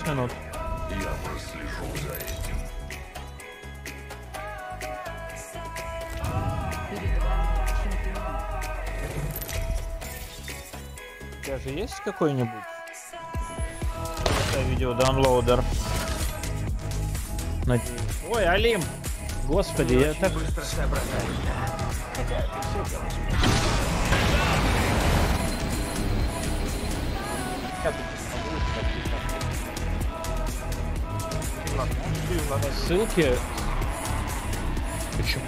минут. Я прослежу за этим. У тебя же есть какой-нибудь видеодаунлоудер? Надеюсь. Ой, Алим! Господи, я так... Быстро соображаю. Ссылки... Почему?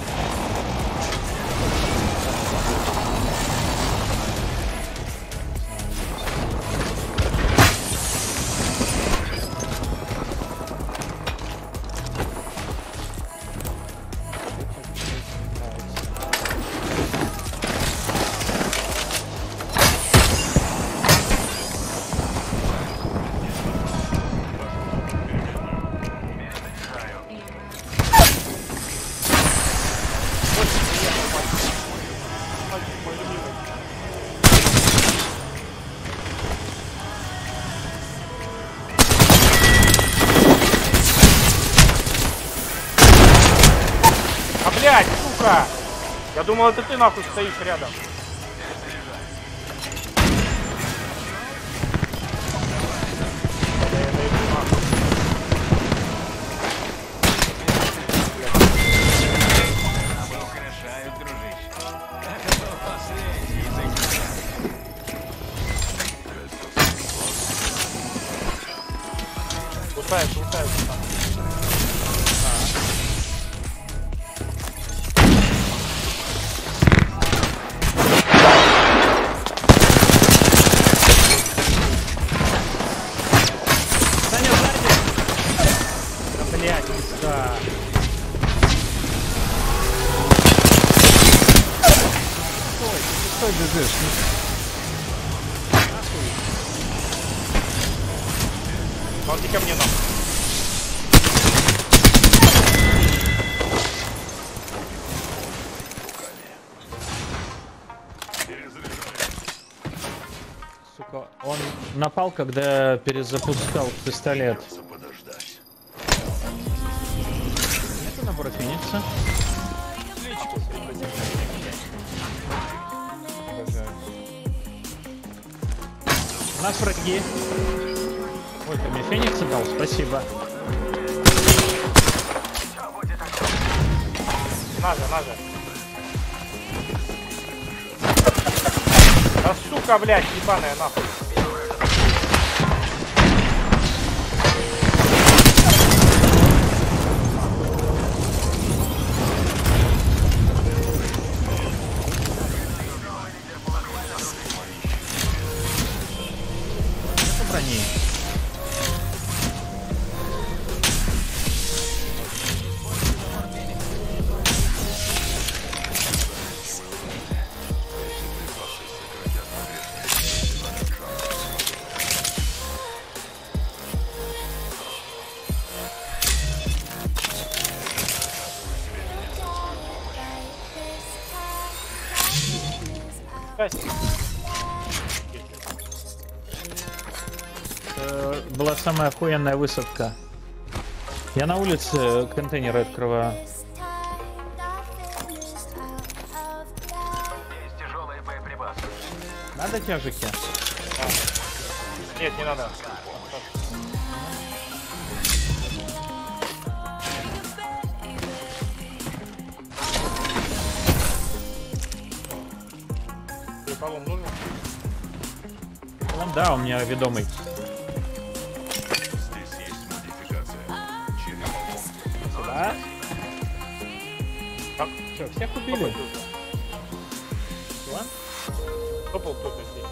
Блять, сука! Я думал, это ты нахуй стоишь рядом. Украшают, дружище. Это был последний язык. Лутается, лутается там. Стой, бежишь. Молчи ко мне, нахуй. Сука, он напал, когда перезапускал пистолет. Подождать. Это набор Феникса. У нас враги. Ой, ты мне Феникса дал, спасибо. Надо, надо. Да сука, блядь, ебаная нахуй. Это брони. Была самая охуенная высадка. Я на улице контейнеры открываю. Есть тяжелые боеприпасы. Надо тяжики? Нет, не надо. Переполом нужен? Да, у меня ведомый. Здесь есть модификация. Да? Так, Что, всех убили? Ладно? топал кто-то здесь.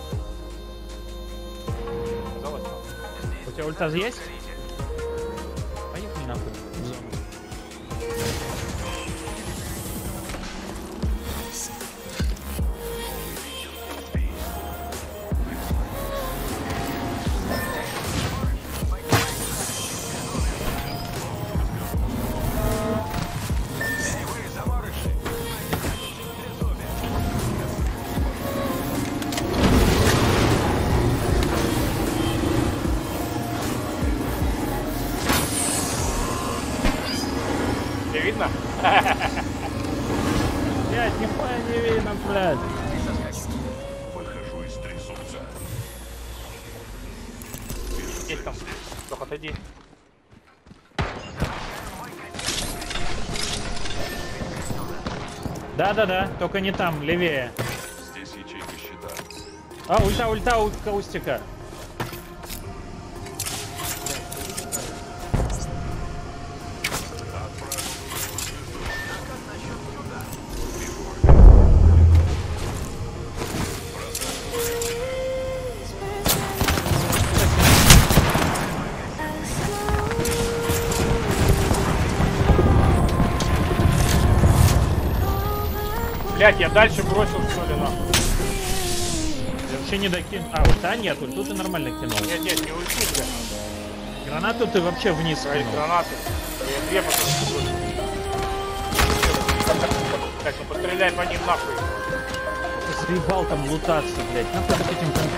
Казалось, там. У тебя ульта есть? Поехали нахуй в зону. видно? Блядь, нихуя не видно, блядь. Выхожу из трезубца. Есть там. Только отойди. Да-да-да, только не там, левее. Здесь ячейка щита. А, ульта у Каустика. Блять, я дальше бросил, что ли, нахуй. Я вообще не докинул. А, ульта нет, ульту ты нормально кинул. Нет, не ульти, блядь. Гранату ты вообще вниз Свои кинул. гранаты. Я две потом бросил. Так, ну постреляй по ним нахуй. Ты заебал там лутаться, блядь. Нахуй вот этим там...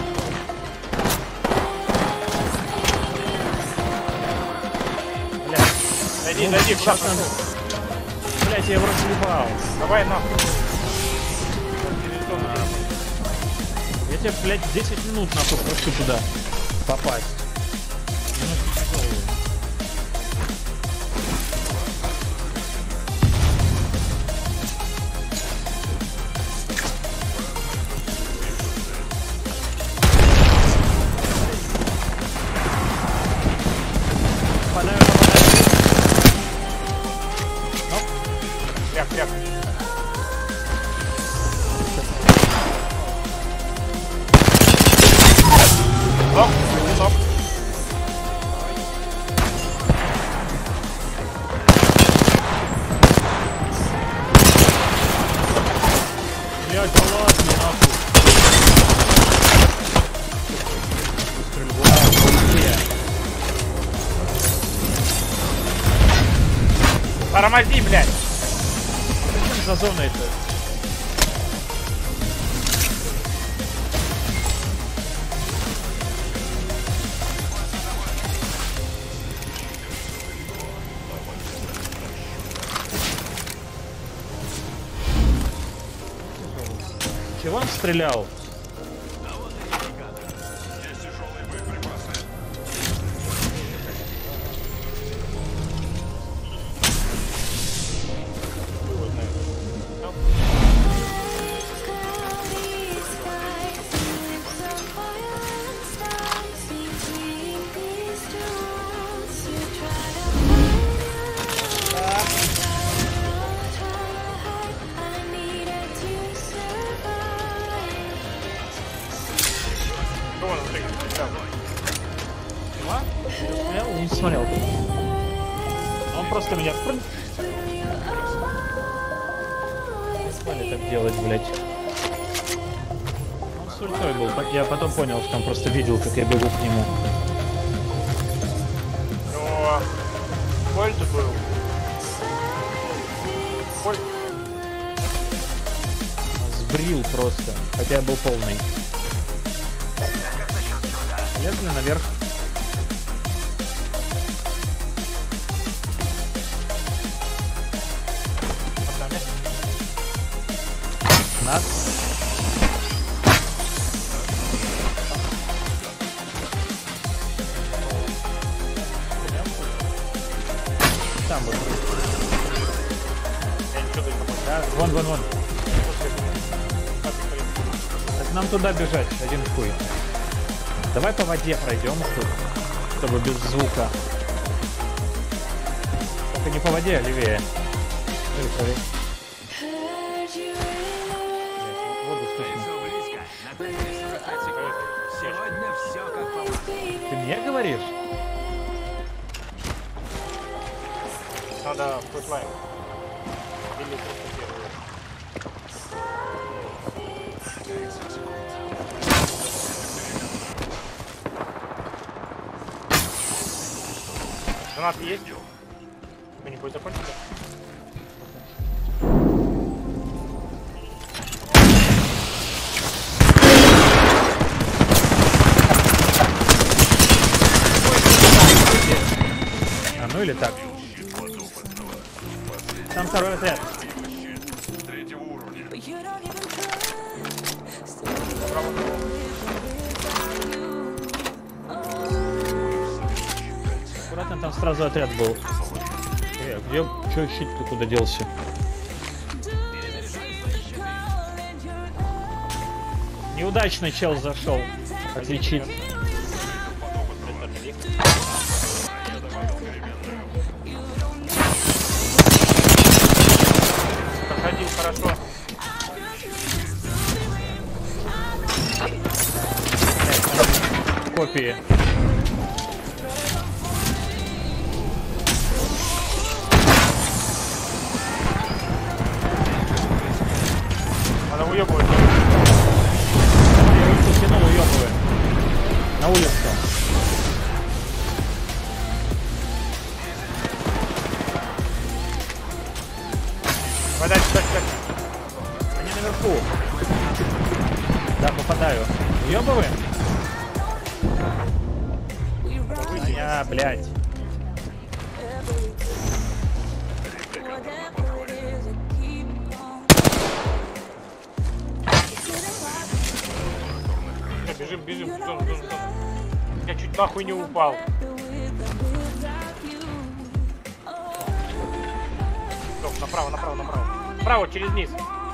Блядь, Дойди, куда сейчас пошел? блядь, я его разъебал. Давай нахуй. Через зону. Я тебе, блядь, 10 минут нахуй прошу туда попасть. Попадаю. Прям. Стоп. Блядь, да ладно, нахуй. Тормози, блядь. Зачем за зоной это? Чего он стрелял? Здесь тяжелые боеприпасы. Что он внутри? Я не смотрел. Он просто меня... Смали так делать, блядь. Он с ультой был. Я потом понял, что он просто видел, как я бегу к нему. Ну, Вольт был. Вольт. Сбрил просто. Хотя я был полный. Лезли наверх. Нас. Там вот. Я ничего не помню. Да, вон. Так нам туда бежать, один хуй. Давай по воде пройдем тут, чтобы без звука. Только не по воде, а левее. Ой, sorry. Воду слышно. Все близко. На таймере 45 секунд. Сегодня все как положено. Ты мне говоришь? Надо флешлайн. Или просто первый. Гранаты есть? Кто-нибудь закончили? А ну или так. Там второй отряд. Третьего уровня. Аккуратно, там сразу отряд был. Где? Чё щит-то куда делся? Неудачно чел зашел. Отличить. Проходил хорошо. Копии. Надо уебывать. Я их потянул, уёбываю. На улицу. Вода, кстати, Они наверху. Да, попадаю. Уёбываем? Блядь. бежим, бежим. Я чуть нахуй не упал. Стоп, направо, направо, направо. Направо, через низ.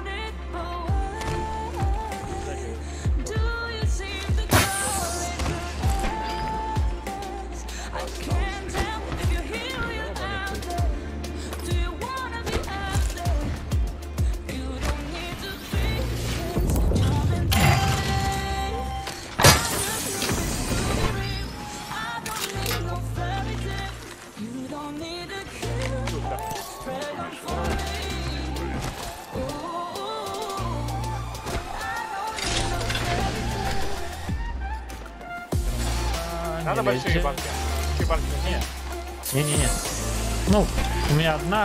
Надо большие банки. Большие банки. Нет. Не-не-не. Ну, у меня одна.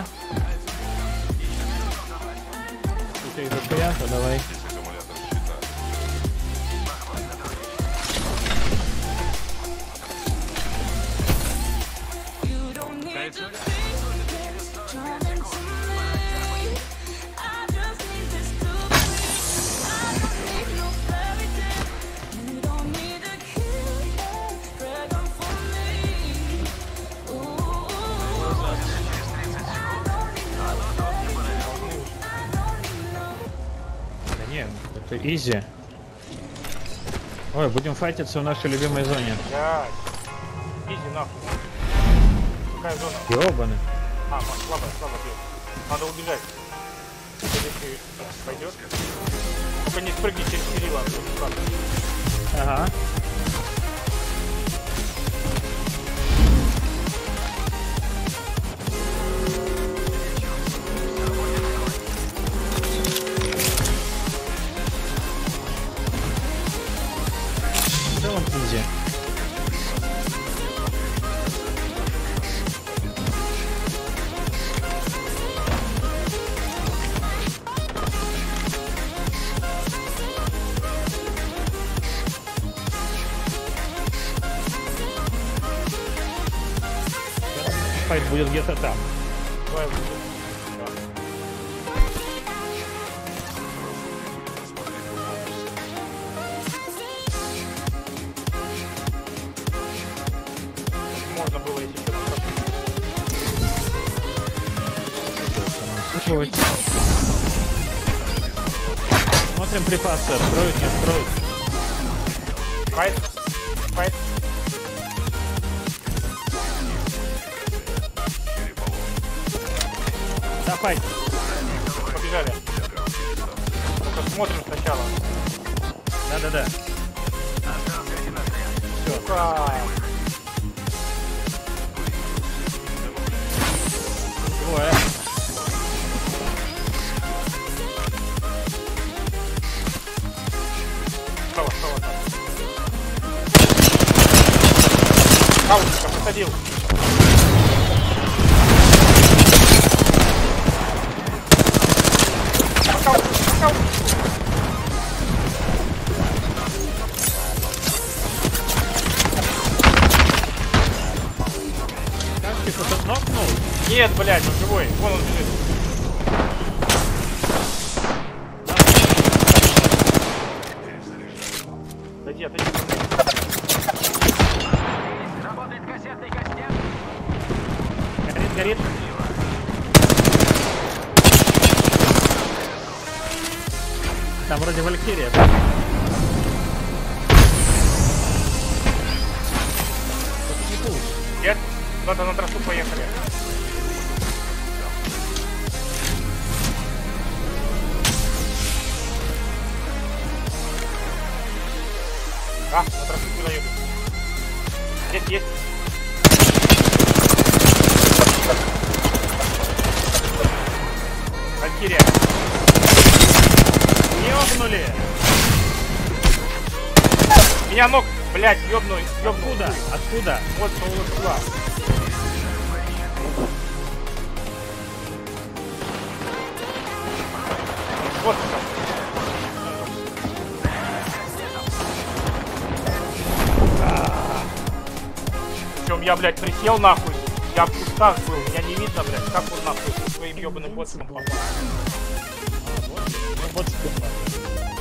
Тут их дохуя, то давай. Аккумулятор щита. Да не, это изи. Ой, будем файтиться в нашей любимой зоне. Блядь. Изи нахуй. Какая зона? Ёбаный. А, слабая, слабая бьет. Надо убежать. Если пойдет. Только не спрыгни через перила. Ага. В целом изи. Файт будет где-то там. Давай, можно было, если что. Смотрим припасы, строят, не строят. Файт. Файт. Да, файт. Побежали. Только смотрим сначала. Да-да-да. Сука. Двое. Справа, справа. Хаусика посадил. Как ты кто-то нокнул? Нет, блядь, он живой. Вон он лежит. отойди. Работает кассетный костяк. Горит. Там вроде Валькирия. Нет? Надо на трассу поехали. А, на трассу куда едут? Есть. Валькирия. Ёбнули! Меня ног, блядь, ёбну. Откуда? Вот, по угла. Вот там. Причем я, блядь, присел нахуй. Я в кустах был, меня не видно, блядь. Как он нахуй со своим ёбаным ботом попал? Вот спина.